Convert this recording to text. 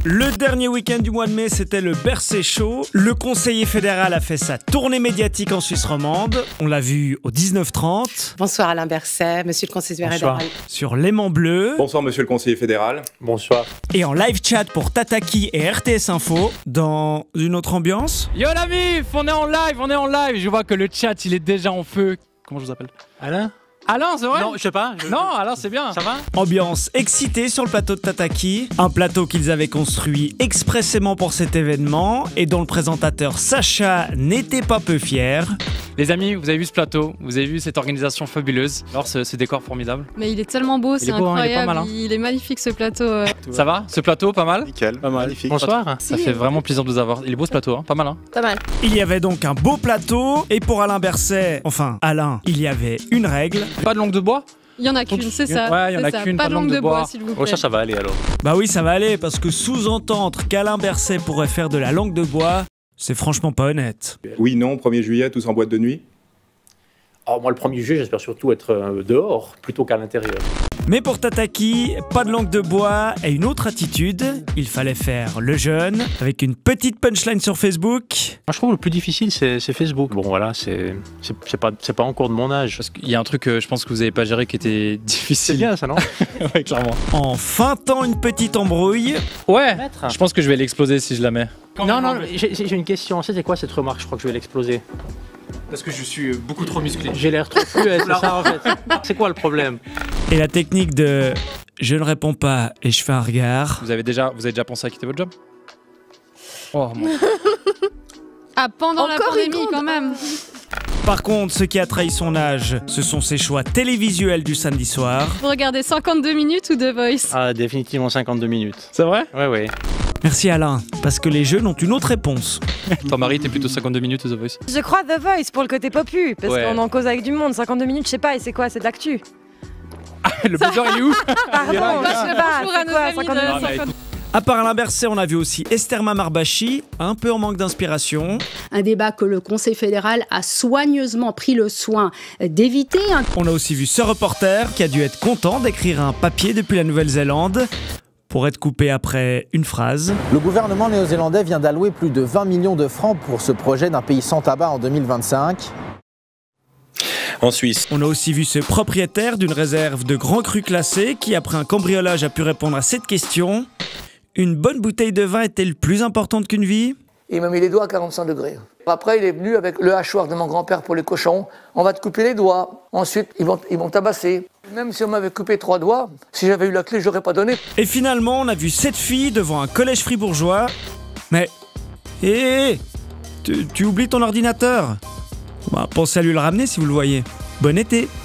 Le dernier week-end du mois de mai, c'était le Bercé Show. Le conseiller fédéral a fait sa tournée médiatique en Suisse romande. On l'a vu au 19h30. Bonsoir Alain Berset, monsieur le conseiller fédéral. Sur Léman Bleu. Bonsoir monsieur le conseiller fédéral. Bonsoir. Et en live chat pour Tataki et RTS Info, dans une autre ambiance. Yo la mif, on est en live. Je vois que le chat, il est déjà en feu. Comment je vous appelle? Alain? Alain, c'est vrai? Non, je sais pas. Non, Alain, c'est bien. Ça va? Ambiance excitée sur le plateau de Tataki, un plateau qu'ils avaient construit expressément pour cet événement et dont le présentateur Sacha n'était pas peu fier. Les amis, vous avez vu ce plateau, vous avez vu cette organisation fabuleuse. Alors, ce décor formidable. Mais il est tellement beau, c'est beau, hein, il est pas incroyable. mal, hein. Il est magnifique ce plateau. Ça va? Ce plateau, pas mal? Nickel, pas mal. Magnifique. Bonsoir. Ça fait vraiment plaisir de vous avoir. Il est beau ce plateau, hein? Pas mal, hein? Pas mal. Il y avait donc un beau plateau et pour Alain Berset, enfin Alain, il y avait une règle. Pas de langue de bois? Il y en a qu'une, c'est ça. Ouais, il y en a c'est ça. qu'une, Pas de langue de bois, s'il vous plaît. Oh, ça va aller alors. Bah oui, ça va aller parce que sous-entendre qu'Alain Berset pourrait faire de la langue de bois, c'est franchement pas honnête. Oui, non, 1er juillet, tous en boîte de nuit. Alors moi, le 1er juillet, j'espère surtout être dehors plutôt qu'à l'intérieur. Mais pour Tataki, pas de langue de bois et une autre attitude. Il fallait faire le jeune avec une petite punchline sur Facebook. Moi, je trouve le plus difficile, c'est Facebook. Bon, voilà, c'est pas encore de mon âge. Parce qu'il y a un truc, je pense que vous avez pas géré qui était difficile. C'est bien ça, non? Ouais, clairement. En feintant une petite embrouille. Ouais, Maître. je pense que je vais l'exploser si je la mets. Non, j'ai une question. C'est quoi cette remarque? Je crois que je vais l'exploser. Parce que je suis beaucoup trop musclé. J'ai l'air trop fluet, c'est ça en fait. C'est quoi le problème? Et la technique de je ne réponds pas et je fais un regard. Vous avez déjà pensé à quitter votre job? Oh mon... Ah, pendant la Encore pandémie, une quand même. Par contre, ce qui a trahi son âge, ce sont ses choix télévisuels du samedi soir. Vous regardez 52 minutes ou The Voice? Ah, définitivement 52 minutes. C'est vrai? Ouais. Merci Alain, parce que les jeunes ont une autre réponse. Ton mari, t'es plutôt 52 minutes The Voice? Je crois The Voice pour le côté popu, parce Ouais. qu'on en cause avec du monde. 52 minutes, je sais pas, et c'est quoi? C'est de l'actu. Le buzzer, il est où? Pardon, je sais pas, Bonjour à c'est nos quoi? amis 52 de minutes. 50. À part Alain Berset, on a vu aussi Esther Mamarbachi, un peu en manque d'inspiration. Un débat que le Conseil fédéral a soigneusement pris le soin d'éviter. On a aussi vu ce reporter qui a dû être content d'écrire un papier depuis la Nouvelle-Zélande pour être coupé après une phrase. Le gouvernement néo-zélandais vient d'allouer plus de 20 millions de francs pour ce projet d'un pays sans tabac en 2025. En Suisse. On a aussi vu ce propriétaire d'une réserve de grands crus classés qui, après un cambriolage, a pu répondre à cette question. Une bonne bouteille de vin est-elle plus importante qu'une vie? Il m'a mis les doigts à 45 degrés. Après, il est venu avec le hachoir de mon grand-père pour les cochons. On va te couper les doigts. Ensuite, ils vont tabasser. Même si on m'avait coupé 3 doigts, si j'avais eu la clé, je l'aurais pas donné. Et finalement, on a vu 7 filles devant un collège fribourgeois. Mais... hé, tu oublies ton ordinateur? Bah, pensez à lui le ramener si vous le voyez. Bon été!